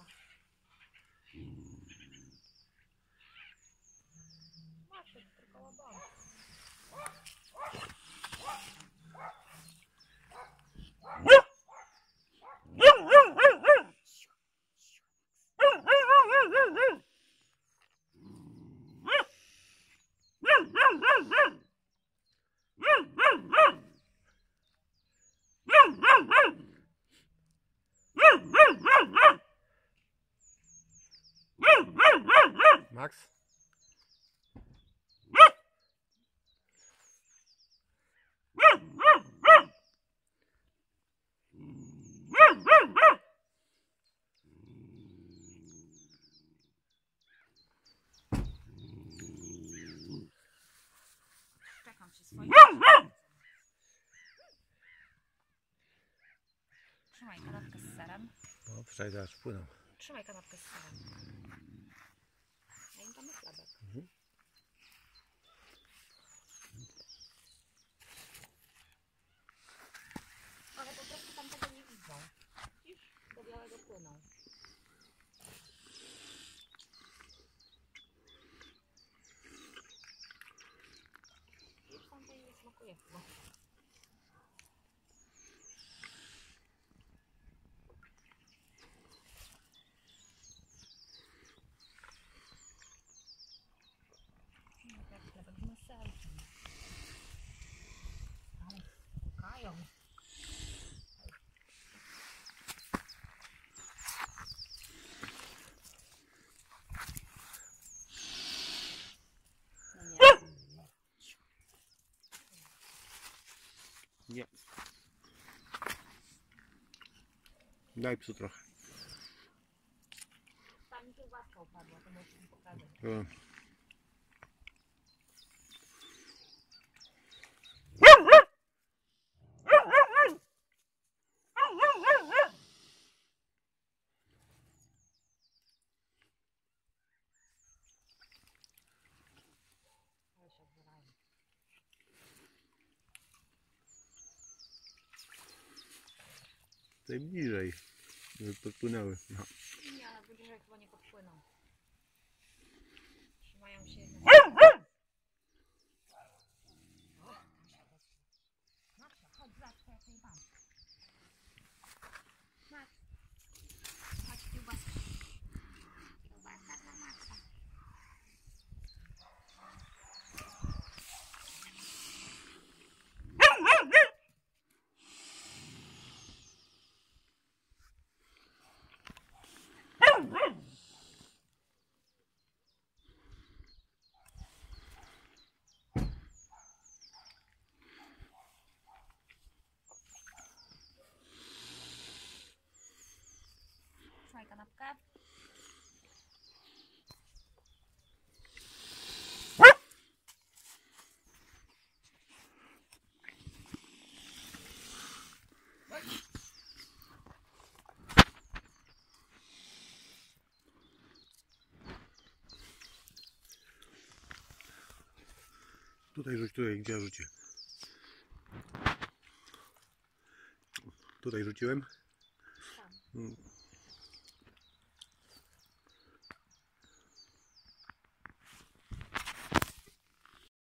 Maxa. Maxa, tylko ładową. Max? Czekam przy swoim. Trzymaj kanapkę z serem. No, wczoraj zaraz płyną. Trzymaj kanapkę z serem. Ja im damy chlebek. Ale po prostu tam tego nie widzą. Widzisz? Do białego płyną. Widzisz, tam to im nie smakuje chyba. Jak chlebek z masełkiem. Ale szukają. Nie. Daj psu trochę. Tam mi kiełbaska upadła, to możesz mi pokazać. Ale się odbywają. Tutaj bliżej, żeby podpłynęły. No. Nie, ale wyżej chyba nie podpłyną. Trzymają się jednak. Maxa, chodź, zobacz, jak jej mam. Max, chodź, kiełbaska. Kiełbaska dla Maxa. Trzymaj kanapkę. Tutaj rzuć, tutaj, gdzie ja rzucię. Tutaj rzuciłem. Tam.